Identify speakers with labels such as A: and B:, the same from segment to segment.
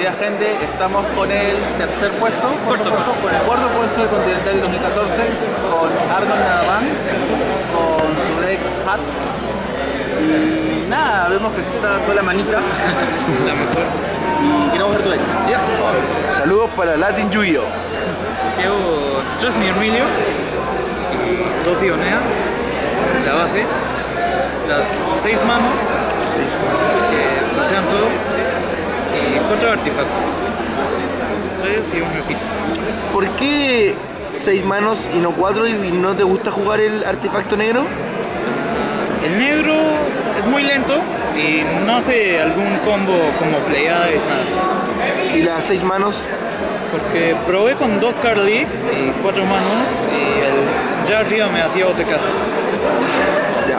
A: días, gente. Estamos con el tercer puesto, con el cuarto puesto del Continental 2014, con Arnold Nadaman, con su deck Hat. Y nada, vemos que aquí está toda la manita. La mejor. Y queremos ver tu deck.
B: Yeah. Saludos para Latin Yu-Gi-Oh!
C: Llevo 3 Myrmidon y 2 Dionea, la base, las 6 manos que plantean todo y 4 artefactos, 3 y un ojito.
B: ¿Por qué 6 manos y no 4 y no te gusta jugar el artefacto negro?
C: El negro es muy lento y no hace algún combo como Pleiades, nada.
B: ¿Y las 6 manos?
C: Porque probé con 2 Carly y 4 manos y el Jarria me hacía OTK.
B: Ya.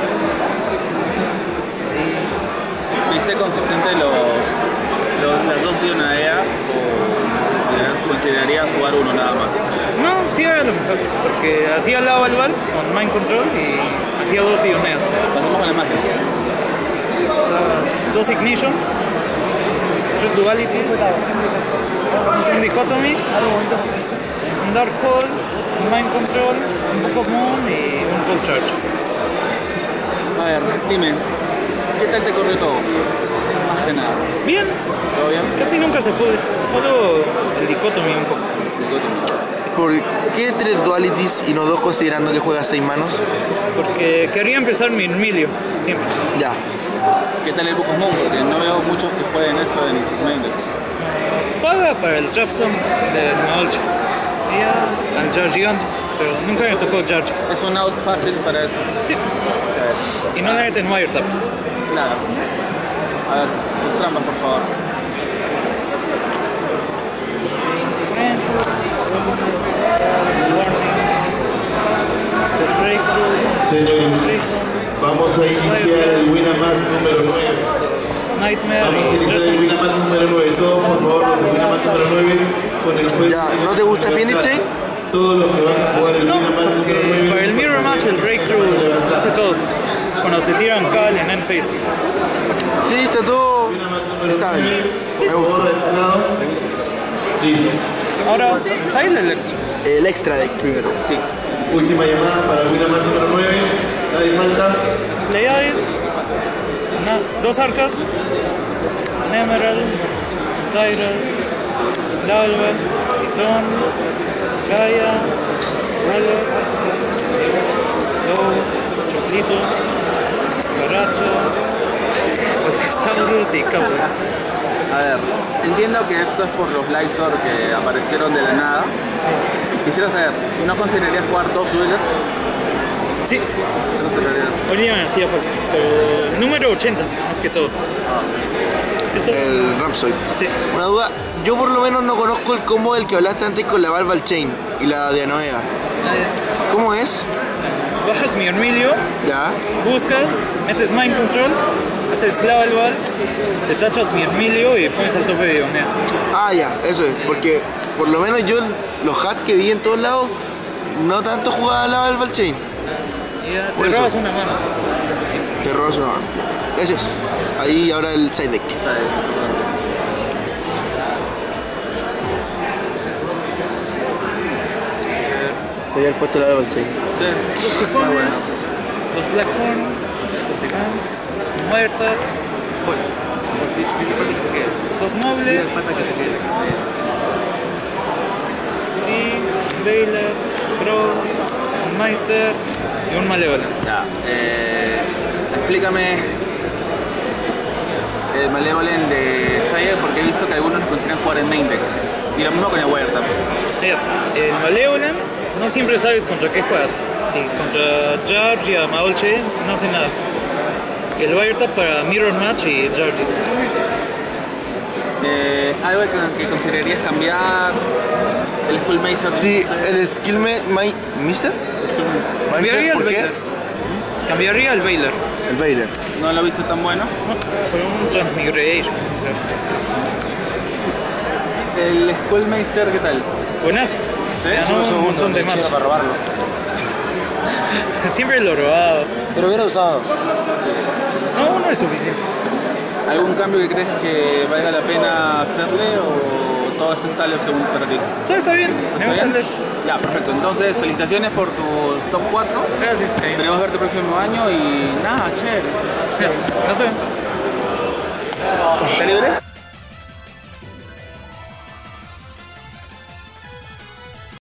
A: ¿Viste consistente las dos Dionea o considerarías jugar uno nada más?
C: No, sí era lo mejor, porque hacía lava al Val con Mind Control y hacía 2 Dioneas.
A: Pasamos con las magias.
C: O sea, 2 Ignition, 3 Dualities, un Dichotomy, un Dark Hole, un Mind Control, un Pokémon y un Soul Charge.
A: A ver, dime, ¿qué tal te corrió todo? Más que nada.
C: Bien,
A: ¿Todo bien?
C: casi nunca se pude, solo el Dichotomy un poco.
B: ¿Por qué 3 dualities y no 2 considerando que juegas 6 manos?
C: Porque quería empezar mi Myrmidon, siempre.
B: Ya.
A: ¿Qué tal el Pokémon? Porque no veo muchos que jueguen eso en sus maindeck.
C: Paga para el Trapstone de Maolche y al Jargigant, pero nunca me tocó Jargi.
A: Es un out fácil para eso.
C: Sí, y no le meten Wiretap.
A: Nada. A ver, tus trampas, por favor.
D: Señores, vamos a iniciar el Winamax número 9.
C: Nightmare
D: Vamos a
C: y
D: iniciar el Winamax número 9. Todos, por favor, el Winamax número 9 con el juez.
B: Ya, ¿no te gusta Phoenix Chain?
D: Todos los que van a jugar el
C: No,
D: Winamax número
C: porque
D: 9.
C: para el Mirror Match el Breakthrough hace todo. Cuando te tiran Cal en Endphase.
B: Sí, está todo. Está bien. Me
D: Por
B: gusta.
D: favor, de este lado. Listo.
C: Ahora, Sile el extra.
B: El extra deck primero.
A: Sí.
D: Última llamada para el Winamax número 9. Nadie falta.
C: Pleiades, 2 arcas, un Emerald, Tyras, Lalva, Citron, Gaia, Roller, Dow, Choclito, Caracho, Volcasaurus y Capo.
A: A ver, entiendo que esto es por los Lysor que aparecieron de la nada.
C: Sí.
A: Quisiera saber, ¿no considerarías jugar 2 Dueler?
C: Sí,
A: ¿Sí considerarías?
C: hoy día me hacía falta, pero el número 80, más que todo. ¿Esto?
B: El Rhapsody.
C: Sí.
B: Una duda, yo por lo menos no conozco el combo del que hablaste antes con la Valval Chain y la Dianoea. ¿Cómo es?
C: Bajas mi Myrmidon,
B: Ya.
C: buscas, metes Mind Control, haces lava al Val, te tachas mi Myrmidon y pones al tope de Dionea.
B: Ah, ya, eso es, porque por lo menos yo los hats que vi en todos lados no tanto jugaba la Valval Chain.
C: Y ya
B: Por
C: te
B: eso.
C: robas una mano. Casi siempre.
B: Te robas una mano. Ya. Gracias. Ahí ahora el side deck. Te había puesto la Valval Chain.
A: Sí.
C: 2 Tufones, 2 Blackhorn, 2 Divan, un Wiretap, 2 Noble, sí, Baylor, Crow, un Meister y un Malevolent.
A: Ya, explícame el Malevolent de Sire porque he visto que algunos lo consideran jugar en main deck. Y lo mismo con el Wiretap.
C: Mira, el Malevolent no siempre sabes contra qué juegas. Y contra Jarge y a Maolche no hace nada. Y el Wiretap para Mirror Match y Jarge.
A: Algo que considerarías cambiar el Skullmacer.
B: Sí, el skill Mister.
C: Cambiaría el
B: ¿Por qué?
C: Baylor. Cambiaría el Baylor.
B: El Vader.
A: No lo he visto tan bueno.
C: No, por un Transmigration.
A: El Skullmaster, ¿qué tal?
C: Buenazo.
A: ¿Sí?
C: Ganó un montón de más.
E: para robarlo.
C: Siempre lo he robado.
E: Pero hubiera usado.
C: No, no es suficiente.
A: ¿Algún cambio que crees que valga la pena hacerle o todo está estable según para ti?
C: Todo está bien, me gusta el deck.
A: Ya, perfecto. Entonces, felicitaciones por tu top 4.
C: Gracias, Caín.
A: Esperemos verte el próximo año y nada, chévere.
C: Gracias. No sé.
A: ¿Está libre?